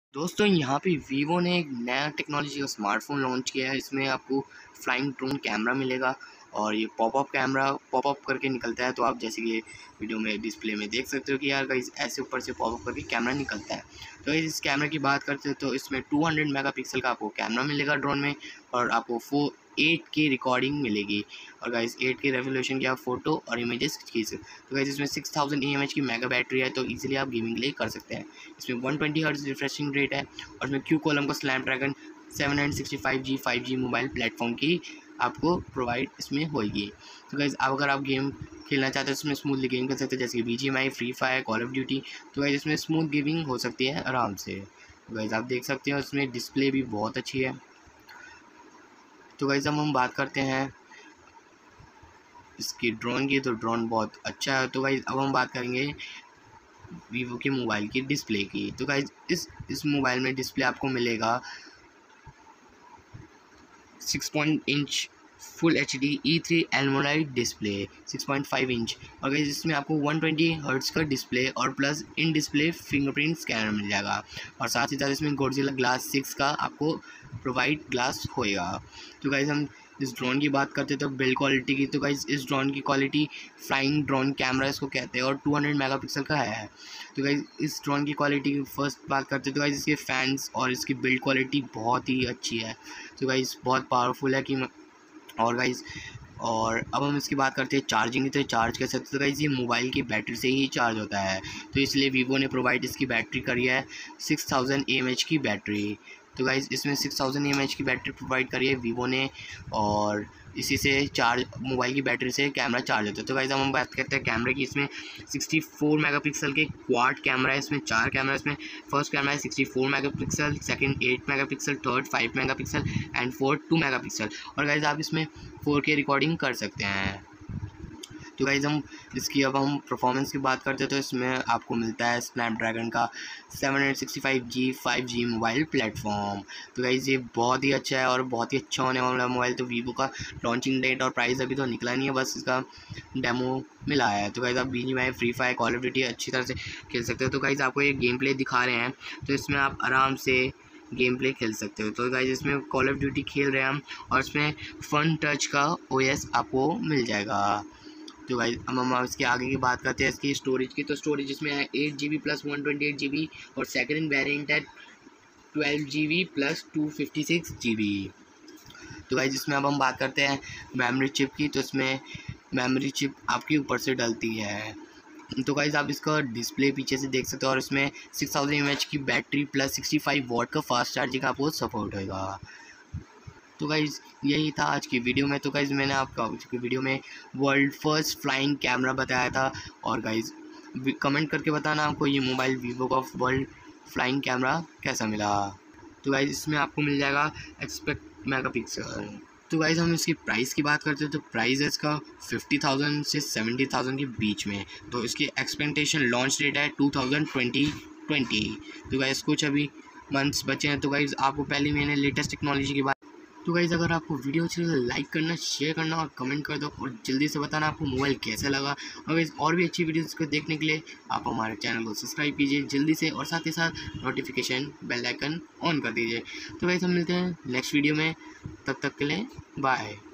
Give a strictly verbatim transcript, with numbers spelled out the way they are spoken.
दोस्तों यहाँ पे वीवो ने एक नया टेक्नोलॉजी का स्मार्टफोन लॉन्च किया है। इसमें आपको फ्लाइंग ड्रोन कैमरा मिलेगा और ये पॉपअप कैमरा पॉपअप करके निकलता है। तो आप जैसे कि वीडियो में डिस्प्ले में देख सकते हो कि यार गाइस ऐसे ऊपर से पॉपअप करके कैमरा निकलता है। तो इस कैमरे की बात करते हैं तो इसमें टू हंड्रेड मेगापिक्सल का आपको कैमरा मिलेगा ड्रोन में और आपको फोर एट के रिकॉर्डिंग मिलेगी और गाइस एट के रेजोल्यूशन की आप फोटो और इमेजेस खींच सकते। तो गाइस इसमें six thousand E M H की मेगा बैटरी है, तो इजीली आप गेमिंग के लिए कर सकते हैं। इसमें one twenty hertz refreshing rate है और इसमें क्यू कॉलम का Snapdragon seven sixty five G five G mobile platform की आपको प्रोवाइड इसमें होगी। तो गाइस अगर आप गेम खेलना चाहते हैं इसमें स्मूथली गेम कर सकते हैं, जैसे कि B G M I, free fire, call of duty. तो गाइस इसमें स्मूथ गेमिंग हो सकती है आराम से। तो गाइस आप देख सकते हो इसमें डिस्प्ले भी बहुत अच्छी है। तो गाइस अब हम बात करते हैं इसकी ड्रोन की, तो ड्रोन बहुत अच्छा है। तो गाइस अब हम बात करेंगे वीवो के मोबाइल की डिस्प्ले की। तो गाइस इस इस मोबाइल में डिस्प्ले आपको मिलेगा six point inch full H D E three AMOLED display six point five inch और गाइस इसमें आपको वन ट्वेंटी हर्ट्ज का डिस्प्ले और plus in display fingerprint scanner मिल जाएगा और साथ ही साथ इसमें गोरिल्ला ग्लास सिक्स का आपको प्रोवाइड ग्लास होएगा। तो गाइस हम इस ड्रोन की बात करते हैं तो बिल्ड क्वालिटी की, तो गाइस इस ड्रोन की क्वालिटी फ्लाइंग ड्रोन कैमरा इसको कहते हैं और टू हंड्रेड मेगापिक्सल का है। तो गाइस इस ड्रोन की क्वालिटी की फर्स्ट बात करते हैं तो गाइस इसके फैंस और इसकी बिल्ड क्वालिटी बहुत ही अच्छी है। तो गाइस बहुत पावरफुल है कि और गाइस और अब हम इसकी बात करते हैं चार्जिंग की, तो चार्ज कैसे सकते। तो गाइस ये मोबाइल की बैटरी से ही चार्ज होता है, तो इसलिए वीवो ने प्रोवाइड इसकी बैटरी करी है six thousand A M H की बैटरी। तो गाइस इसमें six thousand A M H की बैटरी प्रोवाइड करी है वीवो ने और इसी से चार्ज मोबाइल की बैटरी से कैमरा चार्ज होता है। तो गाइस हम बात करते हैं कैमरे की। इसमें सिक्सटी फोर मेगापिक्सल के क्वाड कैमरा है, इसमें चार कैमरा। इसमें फर्स्ट कैमरा है sixty four megapixel, second eight megapixel, third five megapixel and fourth two megapixel और गाइस आप इसमें फोर के रिकॉर्डिंग कर सकते हैं। तो गाइस हम इसकी अब हम परफॉर्मेंस की बात करते हैं तो इसमें आपको मिलता है स्नैपड्रैगन का seven sixty five G five G mobile platform. तो गाइस ये बहुत ही अच्छा है और बहुत ही अच्छा होने वाला मोबाइल। तो वीवो का लॉन्चिंग डेट और प्राइस अभी तो निकला नहीं है, बस इसका डेमो मिला है। तो गाइस आप B G M I, free fire, call of duty अच्छी तरह से खेल सकते हो। तो गाइस आपको ये गेम प्ले दिखा रहे हैं तो इसमें आप आराम से गेम प्ले खेल सकते हो। तो गाइस इसमें कॉल ऑफ ड्यूटी खेल रहे हैं हम और इसमें फन टच का ओ एस आपको मिल जाएगा। तो गाइस अब हम इसके आगे की बात करते हैं इसकी स्टोरेज की। तो स्टोरेज इसमें है eight G B plus one twenty eight G B और सेकेंड वेरिएंट है twelve G B plus two fifty six G B. तो गाइस इसमें अब हम बात करते हैं मेमोरी चिप की। तो इसमें मेमोरी चिप आपके ऊपर से डलती है। तो गाइस आप इसका डिस्प्ले पीछे से देख सकते हो और इसमें सिक्स थाउजेंड एम एच की battery plus sixty five watt का फास्ट चार्जिंग आपको सपोर्ट होगा। तो गाइज़ यही था आज की वीडियो में। तो गाइज़ मैंने आपको आज की वीडियो में वर्ल्ड फर्स्ट फ्लाइंग कैमरा बताया था और गाइज़ कमेंट करके बताना आपको ये मोबाइल वीवो का वर्ल्ड फ्लाइंग कैमरा कैसा मिला। तो गाइज़ इसमें आपको मिल जाएगा एक्सपेक्ट मेगापिक्सल। तो गाइज़ हम इसकी प्राइस की बात करते हैं तो प्राइस है इसका फिफ्टी थाउजेंड से सेवेंटी थाउजेंड के बीच में। तो इसकी एक्सपेक्टेशन लॉन्च डेट है टू थाउजेंड ट्वेंटी ट्वेंटी। तो गाइज़ कुछ अभी मंथ्स बचे हैं। तो गाइज़ आपको पहले मैंने लेटेस्ट टेक्नोलॉजी की बात। तो गाइज़ अगर आपको वीडियो अच्छी लगे लाइक करना, शेयर करना और कमेंट कर दो और जल्दी से बताना आपको मोबाइल कैसा लगा। और गाइज़ और भी अच्छी वीडियोज़ को देखने के लिए आप हमारे चैनल को सब्सक्राइब कीजिए जल्दी से और साथ ही साथ नोटिफिकेशन बेल आइकन ऑन कर दीजिए। तो गाइज़ हम मिलते हैं नेक्स्ट वीडियो में, तब तक के लिए बाय।